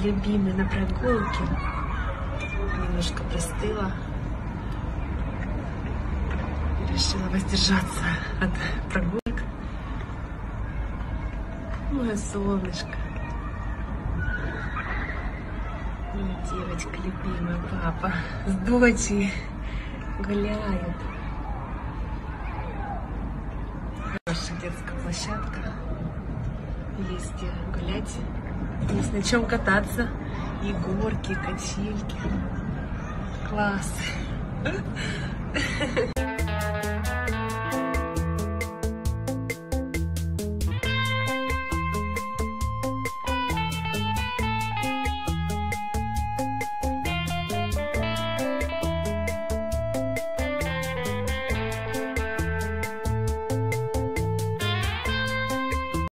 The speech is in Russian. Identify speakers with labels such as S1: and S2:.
S1: любимый на прогулке. Немножко простыла. Решила воздержаться от прогулок. Мое солнышко. Моя девочка любимая, папа с дочей гуляют. Хорошая детская площадка. Есть где гулять. Есть на чем кататься. И горки, и качельки. Класс.